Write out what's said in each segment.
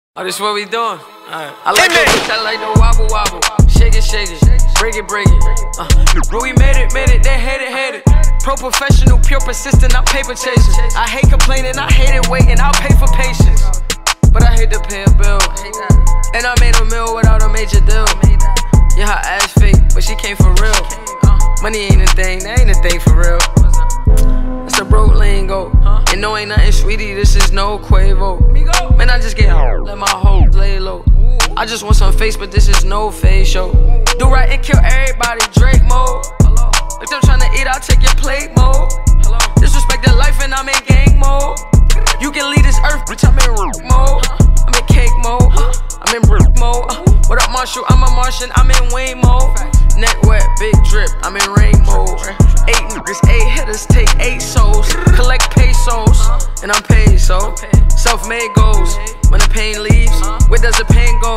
Oh, this what we doing? Alright. I like the bitch, I like the wobble wobble. Shake it, break it, break it. But we made it, they hate it. Pro professional, pure persistent, I'm paper chasing. I hate complaining, I hate it waiting, I'll pay for patience. But I hate to pay a bill. And I made a meal without a major deal. Yeah, her ass fake, but she came for real. Money ain't a thing, that ain't a thing for real. It's a broke lingo. And no, ain't nothing sweetie, this is no Quavo. Migo. Man, I just get out, let my hoe lay low. I just want some face, but this is no face show. Do right and kill everybody, Drake mode. If them tryna eat, I'll take your plate mode. Disrespect their life and I'm in gang mode. You can leave this earth, bitch, I'm in root mode. I'm in cake mode, I'm in brick mode. What up, Marshall? I'm a Martian, I'm in Wayne mode. Neck wet, big drip, I'm in rain mode. 8 niggas, 8 hitters, take 8 souls. Collect pesos, and I'm paid, so self-made goals. When the pain leaves, where does the pain go?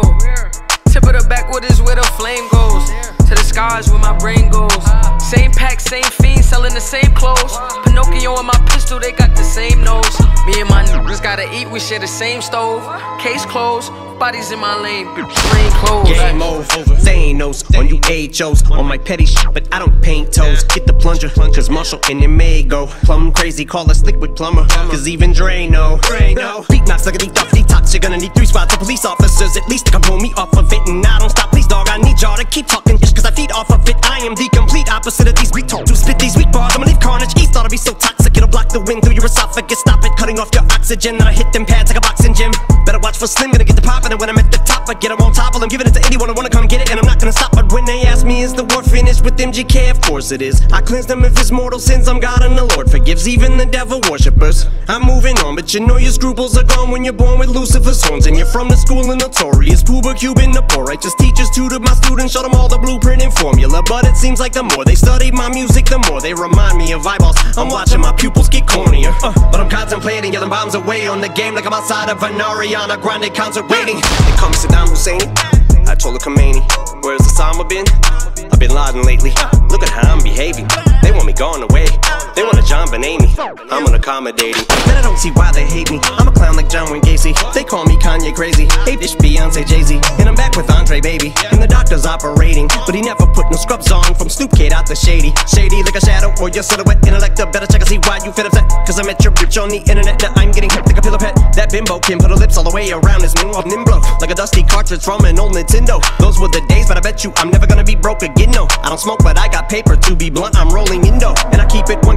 Tip of the backwood is where the flame goes. To the skies where my brain goes. Same pack, same fiend, selling the same clothes. Pinocchio and my pistol, they got the same nose. Me and my niggas gotta eat, we share the same stove. Case closed, bodies in my lane, plain clothes. Game over, they ain't knows on you HOs. On my petty shit, but I don't paint toes. Get the plunger, cause Marshall and it Migo. Plum crazy, call us liquid plumber. Cause even Dre know. Beat knocks like a detox, you're gonna need 3 squads of police officers. At least to come pull me off of it. And I don't stop, please dog, I need y'all to keep talking just cause I feed off of it. I am the complete opposite of these weak talk. To spit these weak bars, I'ma leave carnage. East ought to be so toxic, it'll block the wind through your esophagus. Stop it, cutting off your oxygen. Then I hit them pads like a boxing gym. Better watch for Slim, gonna get the poppin'. And when I'm at the top, I get them on top. I'm giving it to anyone who wanna come get it, and I'm not gonna stop. But when they ask me, is the war finished with MGK? Of course it is. I cleanse them of his mortal sins. I'm God and the Lord forgives even the devil worshippers. I'm moving on, but you know your scruples are gone when you're born with Lucifer's horns. And you're from the school of notorious Puba Cuban, the poor righteous teachers tutored my students, showed them all the blueprint and formula. But it seems like the more they study my music, the more they remind me of eyeballs. I'm watching my pupils get cornier, but I'm contemplating, yelling bombs away on the game like I'm outside of an Ariana Grande concert waiting. They call me Saddam Hussein, I told her Khomeini. Where's Osama been? I've been Laden lately. Look at how I'm behaving. They want me gone away. They want a John Benet. I'm unaccommodating. Man, I don't see why they hate me. I'm a clown like John Wayne Gacy. They call me Kanye crazy. Hey, bitch, Beyonce, Jay-Z. And I'm back with Andre, baby. And the doctor's operating, but he never put no scrubs on. From Snoop Kid out the shady. Shady like a shadow or your silhouette. Intellect, better check and see why you fit upset. Cause I met your bitch on the internet. Now I'm getting hip like a pillow pet. That bimbo can put her lips all the way around his nimble. Like a dusty cartridge from an old Nintendo. Those were the days, but I bet you I'm never gonna be broke again, no. I don't smoke, but I got paper. To be blunt, I'm rolling Indo. And I keep it 1,000,000.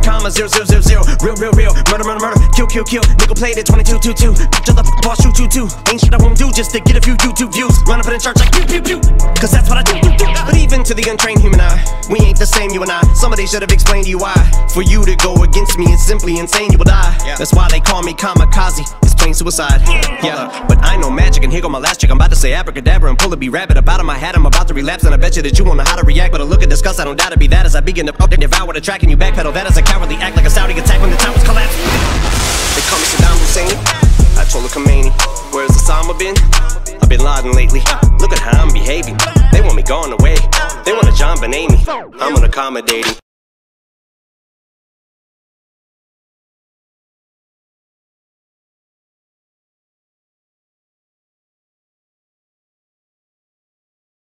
Real. Murder. Kill. Nickel plated 2222. Picture the boss, shoot. Ain't shit I won't do just to get a few YouTube views. Run up in church like pew. Cause that's what I do. But even to the untrained human eye, we ain't the same, you and I. Somebody should have explained to you why. For you to go against me, it's simply insane, you will die. That's why they call me kamikaze. It's plain suicide. Yeah, but I know magic, and here go my last trick. I'm about to say abracadabra and pull a rabbit up out of my hat. I'm about to relapse, and I bet you that you won't know how to react. But a look at disgust, I don't doubt it be that as I begin to devour the track and you backpedal. That is a cowardly act, like a Saudi attack when the towers collapse. They call me Saddam Hussein, I told her Khomeini. Where's Osama been? I've been Laden lately. Look at how I'm behaving. They want me gone away. They want a John Benet. I'm unaccommodating.